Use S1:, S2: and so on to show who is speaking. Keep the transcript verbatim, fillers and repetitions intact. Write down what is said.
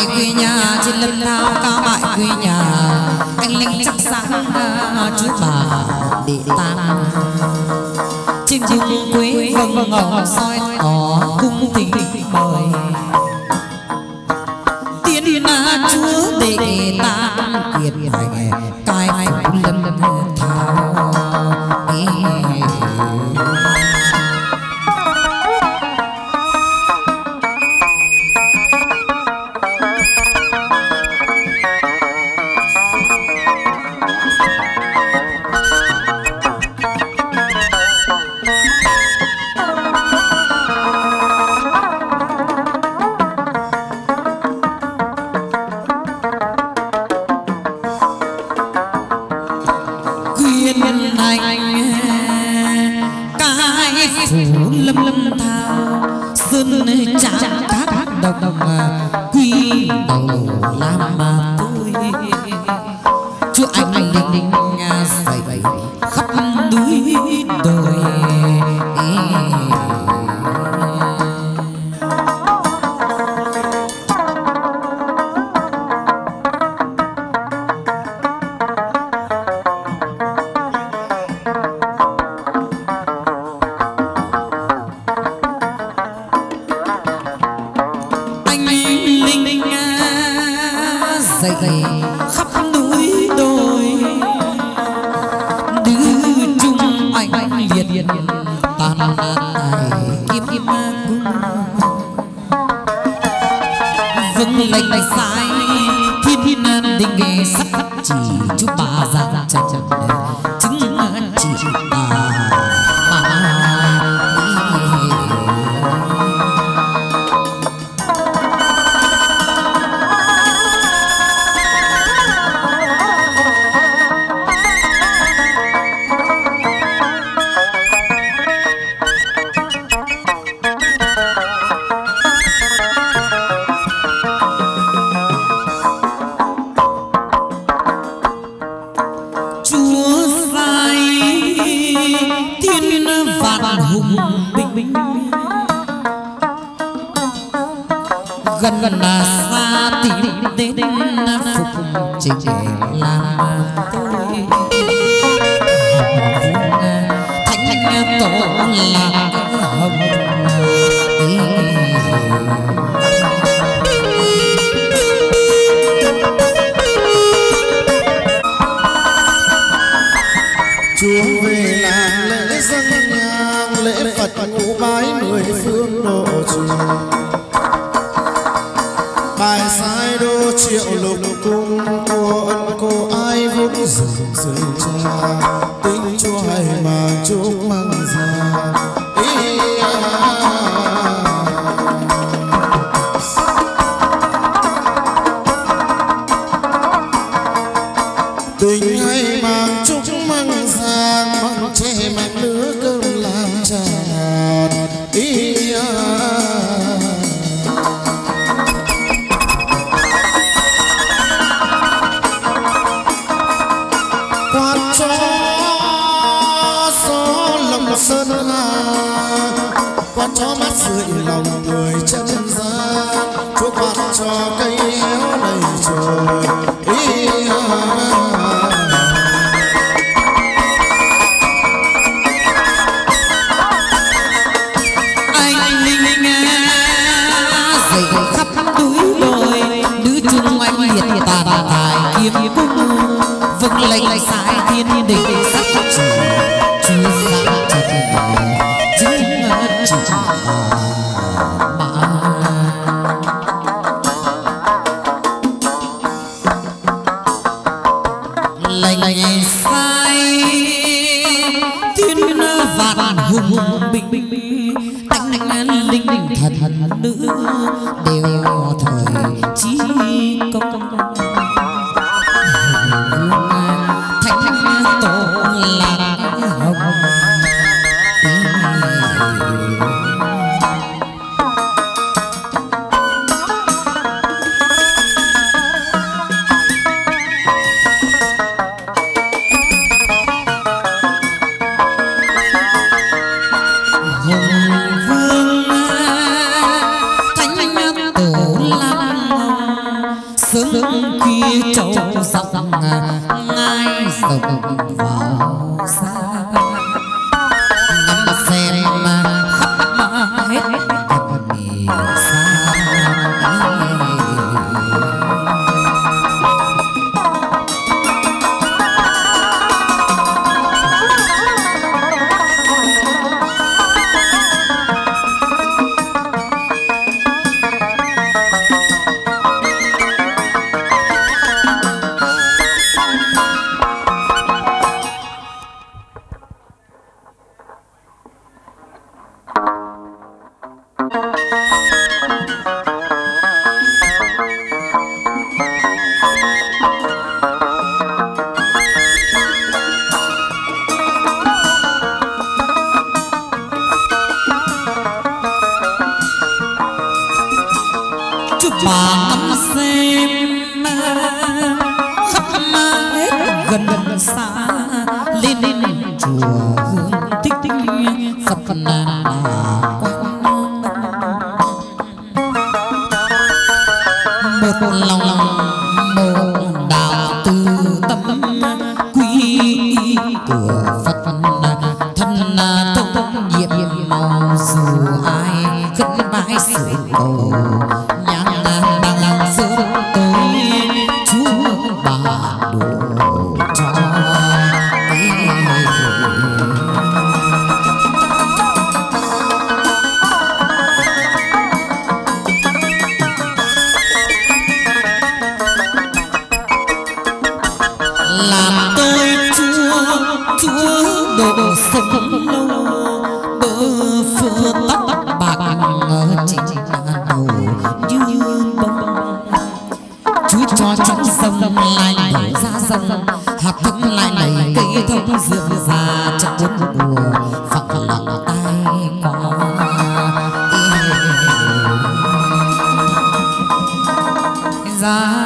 S1: mại quê nhà trên lâm thao cao mại quê nhà anh linh chắc sáng chú bà để tam trên vùng quê vâng ngọc soi tỏ cung tình mời tiên na chúa để tam kiệt hành cai phủ lâm thao phủ lâm lâm thao sơn trắng các đồng quy đầu làm mà tôi chúa anh linh dậy khắp núi đồi dậy khắp núi đồi đưa chung anh liệt tàn tài kim kim cung vâng lệnh sai thiên thiên đình nghề sắc chỉ chú bà già chân chứng chỉ bà gần gần là xa tìm đến phục chỉ để làm tôi thánh thánh tổ là hồng
S2: chúa về làm lễ dâng nhang lễ Phật ngũ bái mười phương độ trì bài sai đô triệu lục cung cô ân cô ai vốn dừng dừng cha tính chúa hay mà chúc mừng ra tình hay mà chúc mừng ra mong che mặn lứa cơm làm tràn ý sơn hà quan cho mắt rượi lòng người chân gian chúa quan cho cây héo đầy trời
S1: anh linh dậy khắp núi đồi nữ trung anh liệt tàn tài kiếm cung vâng lệnh sai thiên đình sắc chỉ chúa sáng lệnh sai thiên vạn hùng bình bình anh anh linh linh thần thần nữ đều thời chí công thánh thánh tổ là hồng hùng vương thánh tổ lam sớm khi trâu dặn ngai rồng vào xa ngắm xem khắp hết gần xa.
S3: ra